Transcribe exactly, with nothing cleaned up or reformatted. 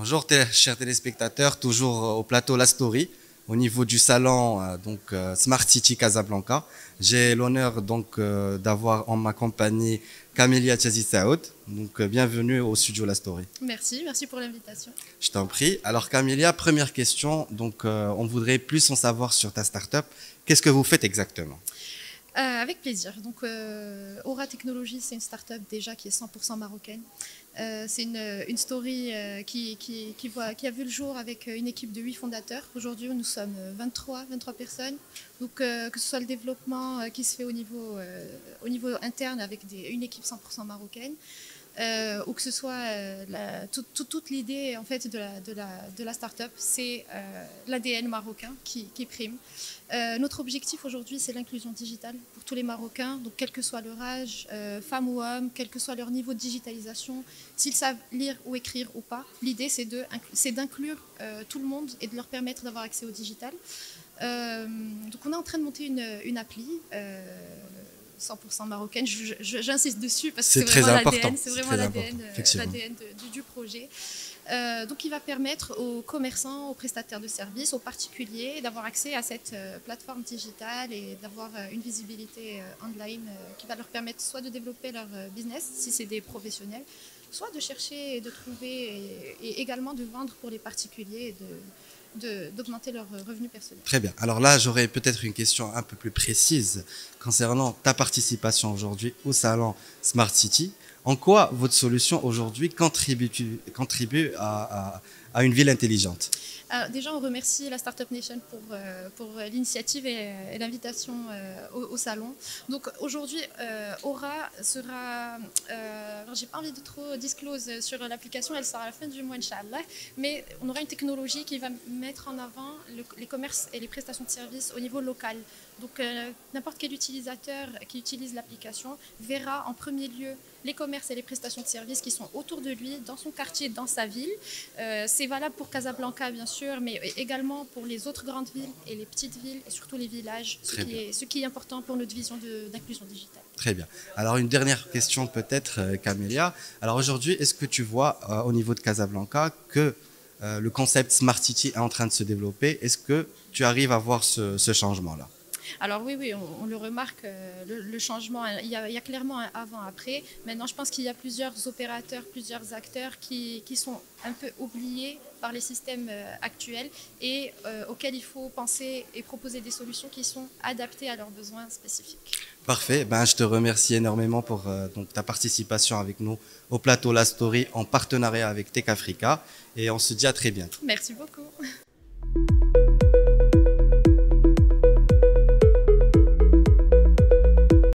Bonjour té- chers téléspectateurs, toujours euh, au plateau La Story, au niveau du salon euh, donc euh, Smart City Casablanca. J'ai l'honneur donc euh, d'avoir en ma compagnie Camélia Tchazi Saoud. Donc euh, bienvenue au studio La Story. Merci, merci pour l'invitation. Je t'en prie. Alors Camélia, première question. Donc euh, on voudrait plus en savoir sur ta startup. Qu'est-ce que vous faites exactement? Euh, avec plaisir. Donc, euh, Aura Technologies, c'est une start-up déjà qui est cent pour cent marocaine. Euh, c'est une, une story euh, qui, qui, qui, voit, qui a vu le jour avec une équipe de huit fondateurs. Aujourd'hui, nous sommes vingt-trois, vingt-trois personnes. Donc, euh, que ce soit le développement euh, qui se fait au niveau, euh, au niveau interne avec des, une équipe cent pour cent marocaine, euh, ou que ce soit euh, la, tout, tout, toute l'idée en fait de la, de la, de la start-up, c'est euh, l'A D N marocain qui, qui prime. Euh, notre objectif aujourd'hui, c'est l'inclusion digitale pour tous les Marocains, donc quel que soit leur âge, euh, femmes ou hommes, quel que soit leur niveau de digitalisation, s'ils savent lire ou écrire ou pas. L'idée, c'est de, c'est d'inclure euh, tout le monde et de leur permettre d'avoir accès au digital. Euh, donc on est en train de monter une, une appli. Euh, cent pour cent marocaine, j'insiste dessus parce que c'est vraiment l'A D N, c'est vraiment l'A D N, l'A D N du, du projet. Euh, donc il va permettre aux commerçants, aux prestataires de services, aux particuliers d'avoir accès à cette euh, plateforme digitale et d'avoir euh, une visibilité euh, online euh, qui va leur permettre soit de développer leur euh, business si c'est des professionnels, soit de chercher et de trouver et, et également de vendre pour les particuliers et de d'augmenter leurs revenus personnels. Très bien. Alors là, j'aurais peut-être une question un peu plus précise concernant ta participation aujourd'hui au salon Smart City. En quoi votre solution aujourd'hui contribue, contribue à, à, à une ville intelligente? Alors, déjà, on remercie la Startup Nation pour, euh, pour l'initiative et, et l'invitation euh, au, au salon. Donc aujourd'hui, euh, Aura sera, euh, j'ai pas envie de trop disclose sur l'application, elle sera à la fin du mois, Inch'Allah, mais on aura une technologie qui va mettre en avant le, les commerces et les prestations de services au niveau local. Donc euh, n'importe quel utilisateur qui utilise l'application verra en premier lieu les commerces et les prestations de services qui sont autour de lui, dans son quartier, dans sa ville. Euh, c'est valable pour Casablanca, bien sûr, mais également pour les autres grandes villes et les petites villes et surtout les villages, ce qui, est, ce qui est important pour notre vision d'inclusion digitale. Très bien. Alors une dernière question peut-être, euh, Camélia. Alors aujourd'hui, est-ce que tu vois euh, au niveau de Casablanca que euh, le concept Smart City est en train de se développer? Est-ce que tu arrives à voir ce, ce changement-là? Alors oui, oui, on, on le remarque, euh, le, le changement, il y, a, il y a clairement un avant-après. Maintenant, je pense qu'il y a plusieurs opérateurs, plusieurs acteurs qui, qui sont un peu oubliés par les systèmes euh, actuels et euh, auxquels il faut penser et proposer des solutions qui sont adaptées à leurs besoins spécifiques. Parfait, ben, je te remercie énormément pour euh, donc, ta participation avec nous au plateau La Story en partenariat avec Tech Africa et on se dit à très bientôt. Merci beaucoup.